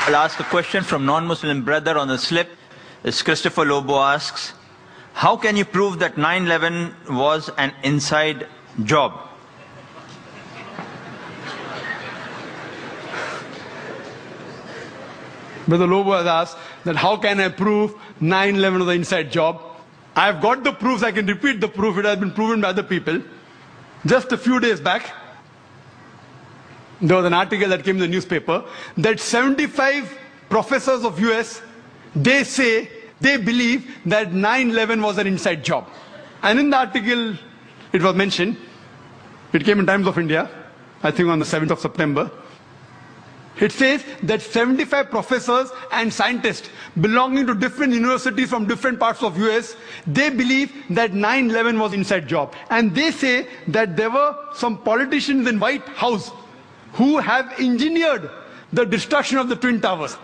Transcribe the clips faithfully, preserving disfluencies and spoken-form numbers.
I'll ask a question from non-Muslim brother on the slip. It's Christopher Lobo asks, how can you prove that nine eleven was an inside job? Brother Lobo has asked that how can I prove nine eleven was an inside job? I've got the proofs, I can repeat the proof, it has been proven by other people. Just a few days back, there was an article that came in the newspaper that seventy-five professors of U S, they say, they believe that nine eleven was an inside job. And in the article, it was mentioned, it came in Times of India, I think on the seventh of September. It says that seventy-five professors and scientists belonging to different universities from different parts of U S, they believe that nine eleven was an inside job. And they say that there were some politicians in White House who have engineered the destruction of the Twin Towers.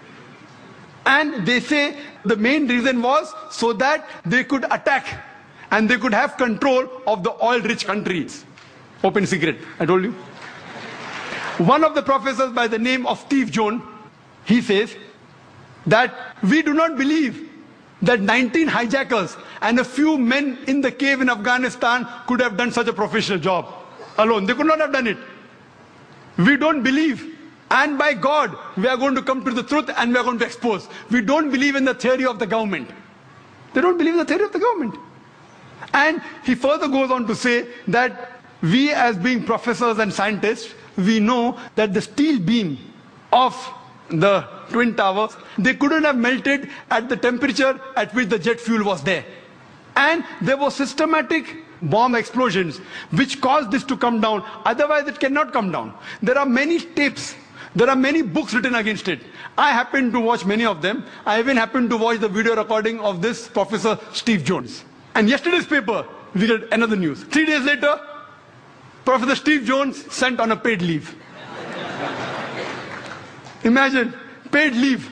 And they say the main reason was so that they could attack and they could have control of the oil-rich countries. Open secret, I told you. One of the professors by the name of Steve Jones, he says that we do not believe that nineteen hijackers and a few men in the cave in Afghanistan could have done such a professional job alone. They could not have done it. We don't believe. And by God, we are going to come to the truth and we are going to expose. We don't believe in the theory of the government. They don't believe in the theory of the government. And he further goes on to say that we as being professors and scientists, we know that the steel beam of the Twin Towers, they couldn't have melted at the temperature at which the jet fuel was there. And there were systematic bomb explosions which caused this to come down. Otherwise it cannot come down. There are many tapes. There are many books written against it. I happen to watch many of them. I even happened to watch the video recording of this Professor Steve Jones. And yesterday's paper, we get another news. Three days later, Professor Steve Jones sent on a paid leave. Imagine, paid leave.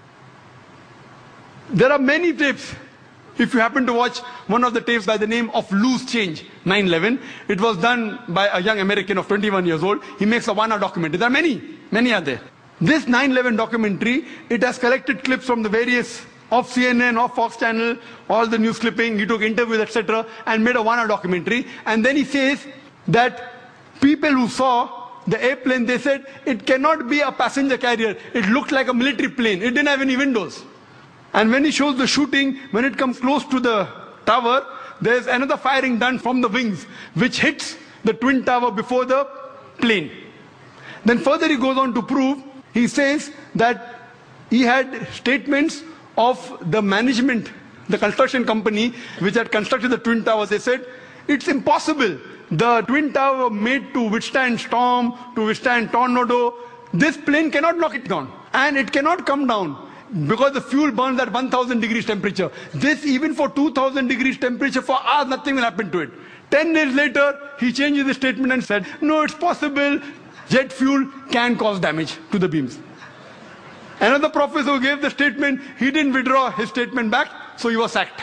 There are many tapes. If you happen to watch one of the tapes by the name of Loose Change, nine eleven, it was done by a young American of twenty-one years old. He makes a one-hour documentary. There are many, many are there. This nine eleven documentary, it has collected clips from the various, of C N N, of Fox Channel, all the news clipping, he took interviews, et cetera, and made a one-hour documentary. And then he says that people who saw the airplane, they said, it cannot be a passenger carrier. It looked like a military plane. It didn't have any windows. And when he shows the shooting, when it comes close to the tower, there's another firing done from the wings, which hits the Twin Tower before the plane. Then further he goes on to prove, he says that he had statements of the management, the construction company, which had constructed the Twin Towers. They said, it's impossible. The Twin Tower made to withstand storm, to withstand tornado. This plane cannot knock it down. And it cannot come down, because the fuel burns at one thousand degrees temperature. This, even for two thousand degrees temperature, for hours, nothing will happen to it. Ten days later, he changes the statement and said, no, it's possible. Jet fuel can cause damage to the beams. Another professor who gave the statement, he didn't withdraw his statement back, so he was sacked.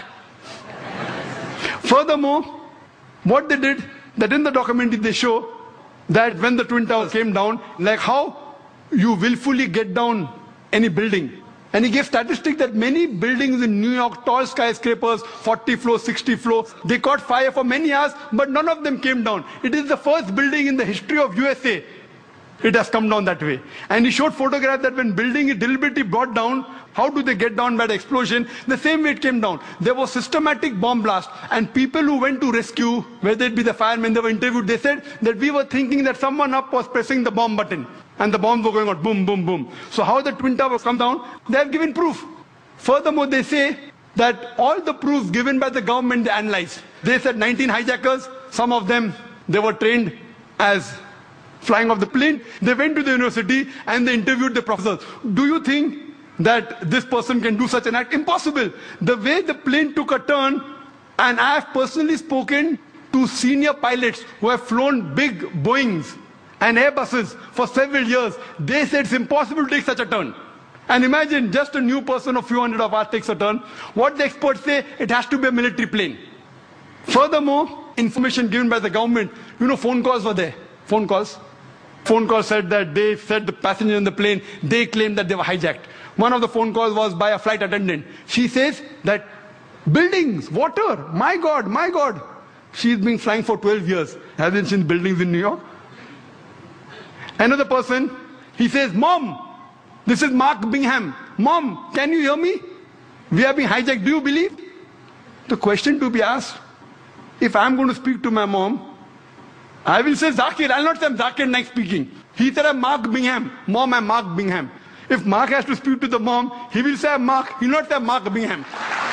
Furthermore, what they did, that in the documentary they show that when the Twin Towers came down, like how you willfully get down any building. And he gave statistics that many buildings in New York, tall skyscrapers, forty floors, sixty floors, they caught fire for many hours, but none of them came down. It is the first building in the history of U S A. It has come down that way. And he showed photographs that when building is deliberately brought down, how do they get down by the explosion? The same way it came down. There was systematic bomb blast. And people who went to rescue, whether it be the firemen, they were interviewed, they said that we were thinking that someone up was pressing the bomb button. And the bombs were going out, boom, boom, boom. So how the Twin Towers come down? They have given proof. Furthermore, they say that all the proofs given by the government, they analyzed. They said nineteen hijackers, some of them, they were trained as flying off the plane. They went to the university and they interviewed the professors. Do you think that this person can do such an act? Impossible. The way the plane took a turn, and I have personally spoken to senior pilots who have flown big Boeings and Airbuses for several years. They said it's impossible to take such a turn. And imagine just a new person of few hundred of us takes a turn. What the experts say, it has to be a military plane. Furthermore, information given by the government, you know, phone calls were there. Phone calls. Phone call said that they said the passenger in the plane, they claimed that they were hijacked. One of the phone calls was by a flight attendant. She says that buildings, water, my God, my God. She's been flying for twelve years. Hasn't seen buildings in New York. Another person, he says, Mom, this is Mark Bingham. Mom, can you hear me? We are being hijacked. Do you believe? The question to be asked, if I'm going to speak to my mom, I will say Zakir. I'll not say I'm Zakir Naik speaking. He said I'm Mark Bingham. Mom, I'm Mark Bingham. If Mark has to speak to the mom, he will say I'm Mark. He will not say I'm Mark Bingham.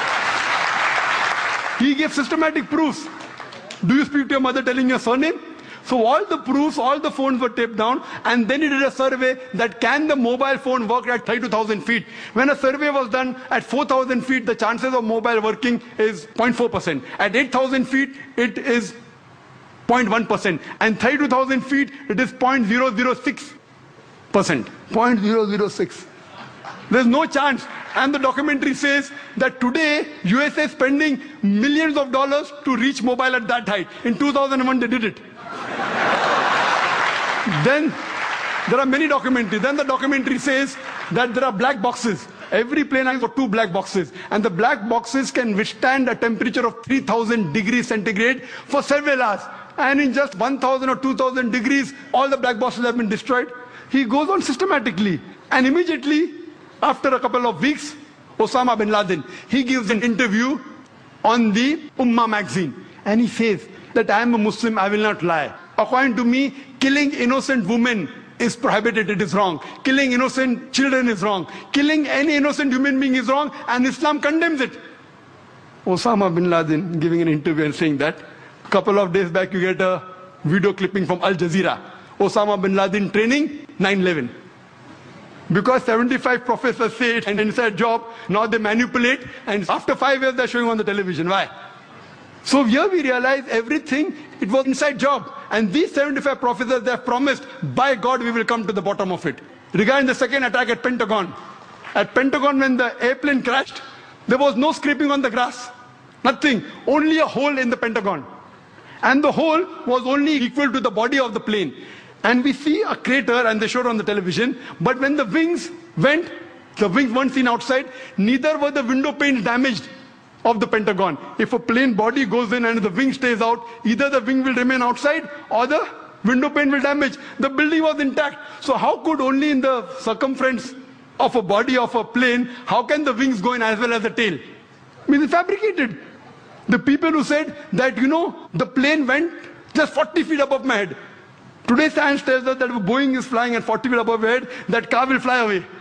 He gave systematic proofs. Do you speak to your mother telling your surname? So all the proofs, all the phones were taped down, and then he did a survey that can the mobile phone work at thirty-two thousand feet. When a survey was done at four thousand feet, the chances of mobile working is zero point four percent. At eight thousand feet, it is zero point one percent. And thirty-two thousand feet, it is zero point zero zero six percent. zero point zero zero six. There's no chance. And the documentary says that today, U S A is spending millions of dollars to reach mobile at that height. In two thousand one, they did it. Then there are many documentaries. Then the documentary says that there are black boxes. Every plane has got two black boxes. And the black boxes can withstand a temperature of three thousand degrees centigrade for several hours. And in just one thousand or two thousand degrees, all the black boxes have been destroyed. He goes on systematically. And immediately, after a couple of weeks, Osama bin Laden, he gives an interview on the Ummah magazine. And he says that I am a Muslim, I will not lie. According to me, killing innocent women is prohibited, it is wrong. Killing innocent children is wrong. Killing any innocent human being is wrong, and Islam condemns it. Osama bin Laden giving an interview and saying that. A couple of days back, you get a video clipping from Al Jazeera. Osama bin Laden training, nine eleven. Because seventy-five professors say it's an inside job, now they manipulate, and after five years they're showing on the television. Why? So here we realize everything, it was inside job. And these seventy-five professors, they have promised, by God, we will come to the bottom of it. Regarding the second attack at Pentagon. At Pentagon, when the airplane crashed, there was no scraping on the grass. Nothing. Only a hole in the Pentagon. And the hole was only equal to the body of the plane. And we see a crater, and they showed on the television, but when the wings went, the wings weren't seen outside, neither were the window panes damaged of the Pentagon. If a plane body goes in and the wing stays out, either the wing will remain outside or the window pane will damage. The building was intact. So how could only in the circumference of a body of a plane, how can the wings go in as well as the tail? I mean, it's fabricated. The people who said that, you know, the plane went just forty feet above my head. Today science tells us that if Boeing is flying at forty feet above your head, that car will fly away.